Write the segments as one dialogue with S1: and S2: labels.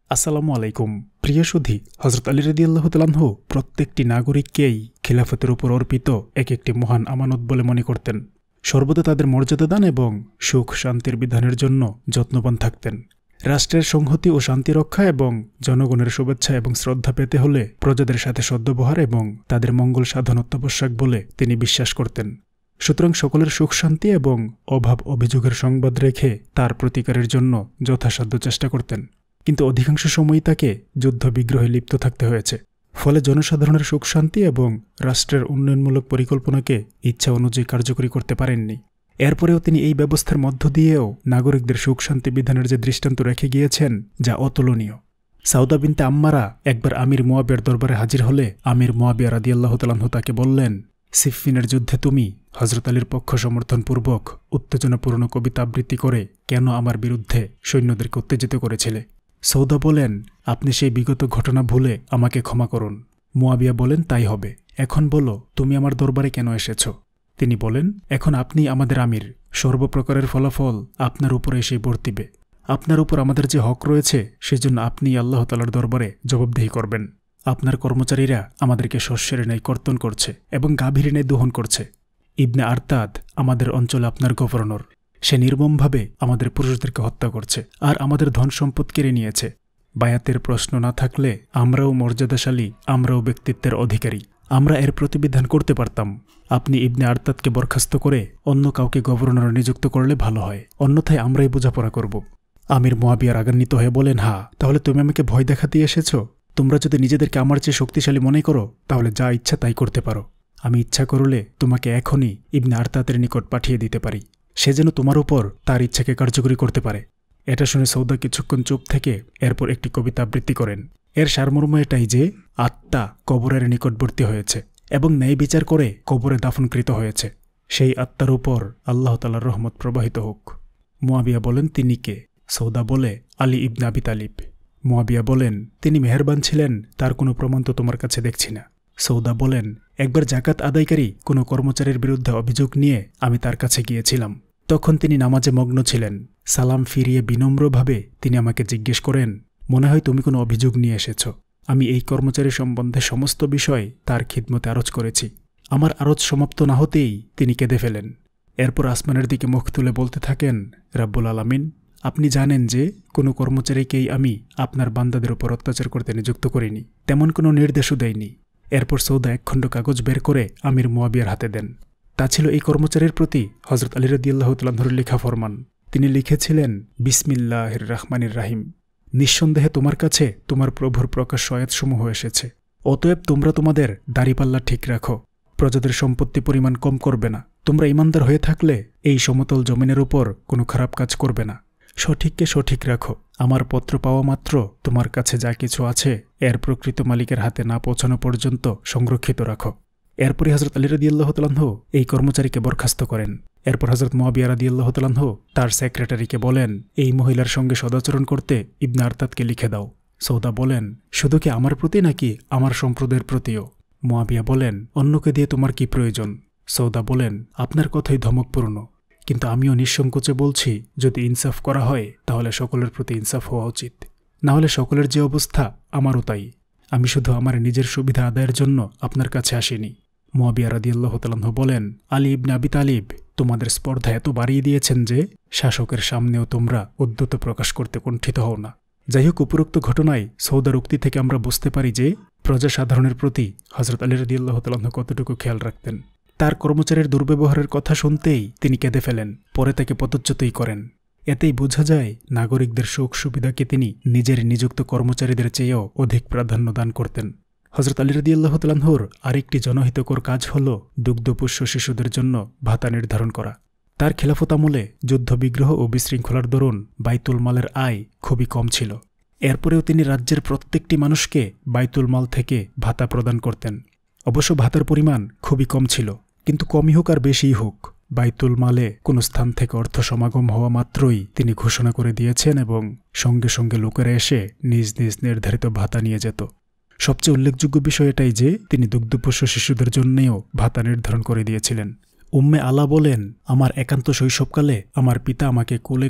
S1: আসসালামু আলাইকুম। প্রিয় সুধী, হযরত আলী রাদিয়াল্লাহু তাআলা আনহু প্রত্যেকটি নাগরিককেই খিলাফতের উপর অর্পিত এক একটি মহান আমানত বলে মনে করতেন। সর্বদা তাদের মর্যাদা দান এবং সুখ শান্তির বিধানের জন্য যত্নবান থাকতেন। রাষ্ট্রের সংহতি ও শান্তি রক্ষা এবং জনগণের শুভেচ্ছা এবং শ্রদ্ধা পেতে হলে প্রজাদের সাথে সদ্ব্যবহার এবং তাদের মঙ্গল সাধন অত্যাবশ্যক বলে তিনি বিশ্বাস করতেন। সুতরাং সকলের সুখ শান্তি এবং অভাব অভিযোগের সংবাদ রেখে তার প্রতিকারের জন্য যথাসাধ্য চেষ্টা করতেন। কিন্তু অধিকাংশ সময়ই তাকে যুদ্ধ বিগ্রহে লিপ্ত থাকতে হয়েছে। ফলে জনসাধারণের সুখ শান্তি এবং রাষ্ট্রের উন্নয়নমূলক পরিকল্পনাকে ইচ্ছা অনুযায়ী কার্যকরী করতে পারেননি। এরপরেও তিনি এই ব্যবস্থার মধ্য দিয়েও নাগরিকদের সুখ শান্তি বিধানের যে দৃষ্টান্ত রেখে গিয়েছেন, যা অতুলনীয়। সাউদা বিনতে আম্মারা একবার আমির মুয়াবিয়ার দরবারে হাজির হলে আমির মুয়াবিয়া রাদিয়াল্লাহু তাআলা আনহু তাকে বললেন, সিফফিনের যুদ্ধে তুমি হযরত আলীর পক্ষ সমর্থনপূর্বক উত্তেজনাপূর্ণ কবিতা আবৃত্তি করে কেন আমার বিরুদ্ধে সৈন্যদেরকে উত্তেজিত করেছিলে? সৌদা বলেন, আপনি সেই বিগত ঘটনা ভুলে আমাকে ক্ষমা করুন। মুয়াবিয়া বলেন, তাই হবে। এখন বলো, তুমি আমার দরবারে কেন এসেছ? তিনি বলেন, এখন আপনি আমাদের আমির, সর্বপ্রকারের ফলাফল আপনার উপরে এসেই বর্তিবে। আপনার উপর আমাদের যে হক রয়েছে সেজন্য আপনি আল্লাহ তাআলার দরবারে জবাবদিহি করবেন। আপনার কর্মচারীরা আমাদেরকে শস্যের ন্যায় কর্তন করছে এবং গাভীর ন্যায় দোহন করছে। ইবনে আরতাদ আমাদের অঞ্চলে আপনার গভর্নর। সে নির্মমভাবে আমাদের পুরুষদেরকে হত্যা করছে আর আমাদের ধন সম্পদ কেড়ে নিয়েছে। বায়াতের প্রশ্ন না থাকলে আমরাও মর্যাদাশালী, আমরাও ব্যক্তিত্বের অধিকারী, আমরা এর প্রতিবিধান করতে পারতাম। আপনি ইবনে আরতাদকে বরখাস্ত করে অন্য কাউকে গভর্নর নিযুক্ত করলে ভালো হয়, অন্যথায় আমরাই বোঝাপড়া করব। আমির মুয়াবিয়া রাগান্বিত হয়ে বলেন, হ্যাঁ, তাহলে তুমি আমাকে ভয় দেখাতে এসেছ? তোমরা যদি নিজেদেরকে আমার চেয়ে শক্তিশালী মনে করো তাহলে যা ইচ্ছা তাই করতে পারো। আমি ইচ্ছা করলে তোমাকে এখনই ইবনে আরতাদের নিকট পাঠিয়ে দিতে পারি, সে যেন তোমার উপর তার ইচ্ছাকে কার্যকরী করতে পারে। এটা শুনে সৌদা কিছুক্ষণ চুপ থেকে এরপর একটি কবিতা আবৃত্তি করেন। এর সারমর্ম এটাই যে আত্মা কবরের নিকটবর্তী হয়েছে এবং ন্যায় বিচার করে কবরে দাফনকৃত হয়েছে। সেই আত্মার উপর আল্লাহ তাআলার রহমত প্রবাহিত হোক। মুয়াবিয়া বলেন, তিনি কে? সৌদা বলে, আলী ইবনে আবি তালিব। মুয়াবিয়া বলেন, তিনি মেহেরবান ছিলেন, তার কোনো প্রমাণ তো তোমার কাছে দেখছি না। সৌদা বলেন, একবার জাকাত আদায়কারী কোনো কর্মচারীর বিরুদ্ধে অভিযোগ নিয়ে আমি তার কাছে গিয়েছিলাম। তখন তিনি নামাজে মগ্ন ছিলেন। সালাম ফিরিয়ে বিনম্রভাবে তিনি আমাকে জিজ্ঞেস করেন, মনে হয় তুমি কোনো অভিযোগ নিয়ে এসেছ। আমি এই কর্মচারী সম্বন্ধে সমস্ত বিষয় তার খিদমতে আরজ করেছি। আমার আরজ সমাপ্ত না হতেই তিনি কেঁদে ফেলেন। এরপর আসমানের দিকে মুখ তুলে বলতে থাকেন, রাব্বুল আলামিন, আপনি জানেন যে কোনো কর্মচারীকেই আমি আপনার বান্দাদের উপর অত্যাচার করতে নিযুক্ত করিনি, তেমন কোনো নির্দেশও দেয়নি। এরপর সৌদা একখণ্ড কাগজ বের করে আমির মুয়াবিয়ার হাতে দেন। তা ছিল এই কর্মচারীর প্রতি হযরত আলী রাদিয়াল্লাহু তাআলা আনহুর লেখা ফরমান। তিনি লিখেছিলেন, বিসমিল্লাহির রাহমানির রাহিম। নিঃসন্দেহে তোমার কাছে তোমার প্রভুর প্রকাশ্য আয়াতসমূহ এসেছে। অতএব তোমরা তোমাদের দাড়িপাল্লা ঠিক রাখো, প্রজাদের সম্পত্তি পরিমাণ কম করবে না। তোমরা ইমানদার হয়ে থাকলে এই সমতল জমিনের উপর কোনো খারাপ কাজ করবে না। সঠিককে সঠিক রাখো। আমার পত্র পাওয়া মাত্র তোমার কাছে যা কিছু আছে এর প্রকৃত মালিকের হাতে না পৌঁছানো পর্যন্ত সংরক্ষিত রাখো। এরপরই হযরত আলী রাদিয়াল্লাহু তাআলা আনহু এই কর্মচারীকে বরখাস্ত করেন। এরপর হযরত মুয়াবিয়া রাদিয়াল্লাহু তাআলা আনহু তার সেক্রেটারিকে বলেন, এই মহিলার সঙ্গে সদাচরণ করতে ইবনে আরতাদকে লিখে দাও। সৌদা বলেন, শুধু কি আমার প্রতি নাকি আমার সম্প্রদায়ের প্রতিও? মুয়াবিয়া বলেন, অন্যকে দিয়ে তোমার কি প্রয়োজন? সৌদা বলেন, আপনার কথাই ধমকপূর্ণ, কিন্তু আমিও নিঃসংকোচে বলছি, যদি ইনসাফ করা হয় তাহলে সকলের প্রতি ইনসাফ হওয়া উচিত। না হলে সকলের যে অবস্থা আমারও তাই। আমি শুধু আমার নিজের সুবিধা আদায়ের জন্য আপনার কাছে আসিনি। মুয়াবিয়া রাদিয়াল্লাহু তাআলা আনহু বলেন, আলী ইবনে আবি তালিব তোমাদের স্পর্ধা এত বাড়িয়ে দিয়েছেন যে শাসকের সামনেও তোমরা উদ্যত প্রকাশ করতে কুণ্ঠিত হও না। যাই হোক, উপরোক্ত ঘটনায় সৌদার উক্তি থেকে আমরা বুঝতে পারি যে প্রজাসাধারণের প্রতি হযরত আলী রাদিয়াল্লাহু তাআলা আনহু কতটুকু খেয়াল রাখতেন। তার কর্মচারীর দুর্ব্যবহারের কথা শুনতেই তিনি কেঁদে ফেলেন, পরে তাকে পদচ্যুতই করেন। এতেই বোঝা যায় নাগরিকদের সুখ সুবিধাকে তিনি নিজের নিযুক্ত কর্মচারীদের চেয়েও অধিক প্রাধান্য দান করতেন। হযরত আলী রাদিয়াল্লাহু তাআলা আনহুর আরেকটি জনহিতকর কাজ হল দুগ্ধপোষ্য শিশুদের জন্য ভাতা নির্ধারণ করা। তার খেলাফত আমলে যুদ্ধবিগ্রহ ও বিশৃঙ্খলার দরুন বাইতুল মালের আয় খুবই কম ছিল। এরপরেও তিনি রাজ্যের প্রত্যেকটি মানুষকে বাইতুল মাল থেকে ভাতা প্রদান করতেন। অবশ্য ভাতার পরিমাণ খুবই কম ছিল, কিন্তু কমই হোক আর বেশিই হোক, বাইতুল মালে কোনো স্থান থেকে অর্থ সমাগম হওয়া মাত্রই তিনি ঘোষণা করে দিয়েছেন এবং সঙ্গে সঙ্গে লোকেরা এসে নিজ নিজ নির্ধারিত ভাতা নিয়ে যেত। সবচেয়ে উল্লেখযোগ্য বিষয় এটাই যে তিনি দুগ্ধপোষ্য শিশুদের জন্যেও ভাতা নির্ধারণ করে দিয়েছিলেন। উম্মে আলা বলেন, আমার একান্ত শৈশবকালে আমার পিতা আমাকে কোলে করে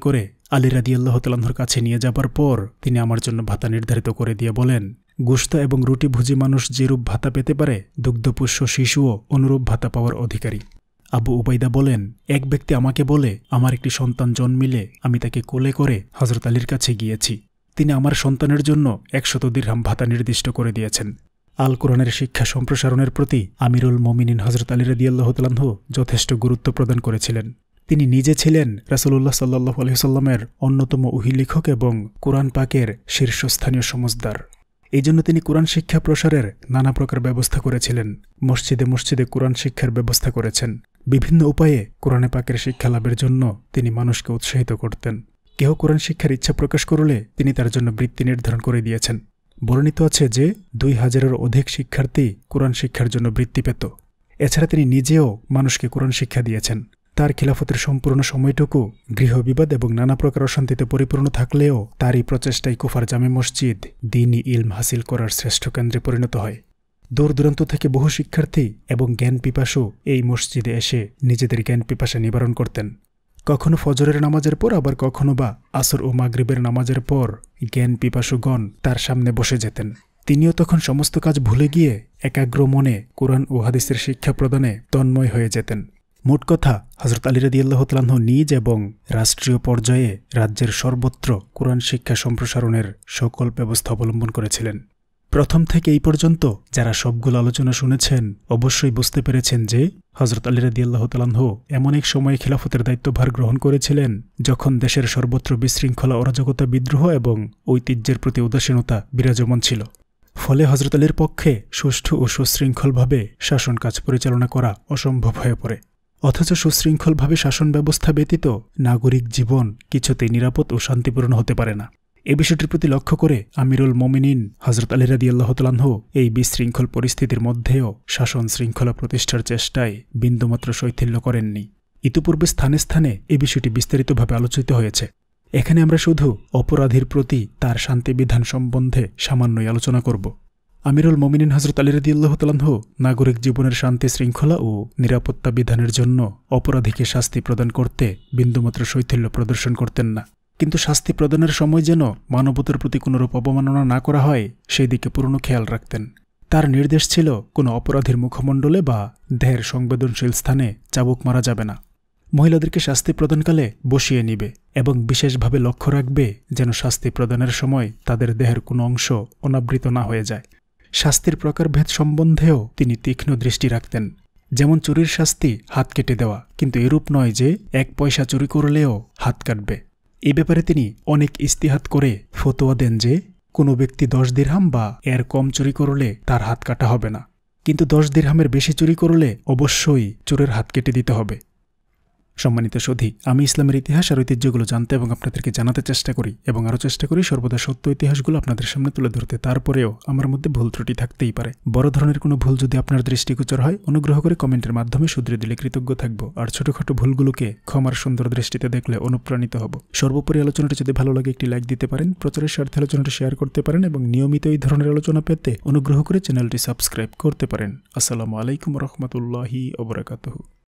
S1: আলী রাদিয়াল্লাহু তাআলা আনহুর কাছে নিয়ে যাবার পর তিনি আমার জন্য ভাতা নির্ধারিত করে দিয়ে বলেন, গোশত এবং রুটিভোজী মানুষ যেরূপ ভাতা পেতে পারে, দুগ্ধপুষ্য শিশুও অনুরূপ ভাতা পাওয়ার অধিকারী। আবু উবাইদা বলেন, এক ব্যক্তি আমাকে বলে আমার একটি সন্তান জন্মিলে আমি তাকে কোলে করে হযরত আলীর কাছে গিয়েছি। তিনি আমার সন্তানের জন্য 100 দিরহাম ভাতা নির্দিষ্ট করে দিয়েছেন। আল কোরআনের শিক্ষা সম্প্রসারণের প্রতি আমিরুল মুমিনিন হযরত আলী রাদিয়াল্লাহু তাআলা আনহু যথেষ্ট গুরুত্ব প্রদান করেছিলেন। তিনি নিজে ছিলেন রাসূলুল্লাহ সাল্লাল্লাহু আলাইহি ওয়াসাল্লামের অন্যতম ওহী লেখক এবং কোরআন পাকের শীর্ষস্থানীয় সমজদার। এই জন্য তিনি কোরআন শিক্ষা প্রসারের নানা প্রকার ব্যবস্থা করেছিলেন। মসজিদে মসজিদে কোরআন শিক্ষার ব্যবস্থা করেছেন। বিভিন্ন উপায়ে কোরআনে পাকের শিক্ষা লাভের জন্য তিনি মানুষকে উৎসাহিত করতেন। কেউ কোরআন শিক্ষার ইচ্ছা প্রকাশ করলে তিনি তার জন্য বৃত্তি নির্ধারণ করে দিয়েছেন। বর্ণিত আছে যে 2000-এরও অধিক শিক্ষার্থী কোরআন শিক্ষার জন্য বৃত্তি পেত। এছাড়া তিনি নিজেও মানুষকে কোরআন শিক্ষা দিয়েছেন। তার খিলাফতের সম্পূর্ণ সময়টুকু গৃহবিবাদ এবং নানা প্রকার অশান্তিতে পরিপূর্ণ থাকলেও তারই প্রচেষ্টায় কুফার জামে মসজিদ দ্বীনি ইলম হাসিল করার শ্রেষ্ঠ কেন্দ্রে পরিণত হয়। দূর দূরান্ত থেকে বহু শিক্ষার্থী এবং জ্ঞান পিপাসু এই মসজিদে এসে নিজেদের জ্ঞান পিপাসা নিবারণ করতেন। কখনো ফজরের নামাজের পর, আবার কখনো বা আসর ও মাগরিবের নামাজের পর জ্ঞান পিপাসুগণ তার সামনে বসে যেতেন। তিনিও তখন সমস্ত কাজ ভুলে গিয়ে একাগ্র মনে কোরআন ও হাদিসের শিক্ষা প্রদানে তন্ময় হয়ে যেতেন। মোট কথা, হযরত আলী রাদিয়াল্লাহু তাআলা আনহু নিজ এবং রাষ্ট্রীয় পর্যায়ে রাজ্যের সর্বত্র কোরআন শিক্ষা সম্প্রসারণের সকল ব্যবস্থা অবলম্বন করেছিলেন। প্রথম থেকে এই পর্যন্ত যারা সবগুলো আলোচনা শুনেছেন অবশ্যই বুঝতে পেরেছেন যে হযরত আলী রাদিয়াল্লাহু তাআলা আনহু এমন এক সময়ে খিলাফতের দায়িত্বভার গ্রহণ করেছিলেন যখন দেশের সর্বত্র বিশৃঙ্খলা, অরাজকতা, বিদ্রোহ এবং ঐতিহ্যের প্রতি উদাসীনতা বিরাজমান ছিল। ফলে হযরত আলীর পক্ষে সুষ্ঠু ও সুশৃঙ্খলভাবে শাসন কাজ পরিচালনা করা অসম্ভব হয়ে পড়ে। অথচ সুশৃঙ্খলভাবে শাসন ব্যবস্থা ব্যতীত নাগরিক জীবন কিছুতেই নিরাপদ ও শান্তিপূর্ণ হতে পারে না। এ বিষয়টির প্রতি লক্ষ্য করে আমিরুল মুমিনিন হযরত আলী রাদিয়াল্লাহু তাআলা আনহু এই বিশৃঙ্খল পরিস্থিতির মধ্যেও শাসন শৃঙ্খলা প্রতিষ্ঠার চেষ্টায় বিন্দুমাত্র শৈথিল্য করেননি। ইতিপূর্বে স্থানে স্থানে এ বিষয়টি বিস্তারিতভাবে আলোচিত হয়েছে। এখানে আমরা শুধু অপরাধীর প্রতি তার শান্তিবিধান সম্বন্ধে সামান্যই আলোচনা করব। আমিরুল মুমিনিন হযরত আলী রাদিয়াল্লাহু তাআলা আনহু নাগরিক জীবনের শান্তি শৃঙ্খলা ও নিরাপত্তা বিধানের জন্য অপরাধীকে শাস্তি প্রদান করতে বিন্দুমাত্র শৈথিল্য প্রদর্শন করতেন না। কিন্তু শাস্তি প্রদানের সময় যেন মানবতার প্রতি কোনোরূপ অবমাননা না করা হয় সেই দিকে পূর্ণ খেয়াল রাখতেন। তার নির্দেশ ছিল কোনো অপরাধীর মুখমণ্ডলে বা দেহের সংবেদনশীল স্থানে চাবুক মারা যাবে না। মহিলাদেরকে শাস্তি প্রদানকালে বসিয়ে নিবে এবং বিশেষভাবে লক্ষ্য রাখবে যেন শাস্তি প্রদানের সময় তাদের দেহের কোনো অংশ অনাবৃত না হয়ে যায়। শাস্তির প্রকারভেদ সম্বন্ধেও তিনি তীক্ষ্ণ দৃষ্টি রাখতেন। যেমন চুরির শাস্তি হাত কেটে দেওয়া, কিন্তু এরূপ নয় যে 1 পয়সা চুরি করলেও হাত কাটবে। এই ব্যাপারে তিনি অনেক ইস্তিহাত করে ফতোয়া দেন যে কোনো ব্যক্তি 10 দিরহাম বা এর কম চুরি করলে তার হাত কাটা হবে না, কিন্তু 10 দিরহামের বেশি চুরি করলে অবশ্যই চোরের হাত কেটে দিতে হবে। সম্মানিত সুধী, আমি ইসলামের ইতিহাস আর ঐতিহ্যগুলো জানতে এবং আপনাদেরকে জানাতে চেষ্টা করি এবং আরও চেষ্টা করি সর্বদা সত্য ইতিহাসগুলো আপনাদের সামনে তুলে ধরতে। তারপরেও আমার মধ্যে ভুল ত্রুটি থাকতেই পারে। বড় ধরনের কোনো ভুল যদি আপনার দৃষ্টিগোচর হয় অনুগ্রহ করে কমেন্টের মাধ্যমে শুধরে দিলে কৃতজ্ঞ থাকব। আর ছোটখাটো ভুলগুলোকে ক্ষমার সুন্দর দৃষ্টিতে দেখলে অনুপ্রাণিত হব। সর্বোপরি আলোচনাটি যদি ভালো লাগে একটি লাইক দিতে পারেন, প্রচারের স্বার্থে আলোচনাটি শেয়ার করতে পারেন এবং নিয়মিত এই ধরনের আলোচনা পেতে অনুগ্রহ করে চ্যানেলটি সাবস্ক্রাইব করতে পারেন। আসসালামু আলাইকুম রহমতুল্লাহি ওয়া বারাকাতুহু।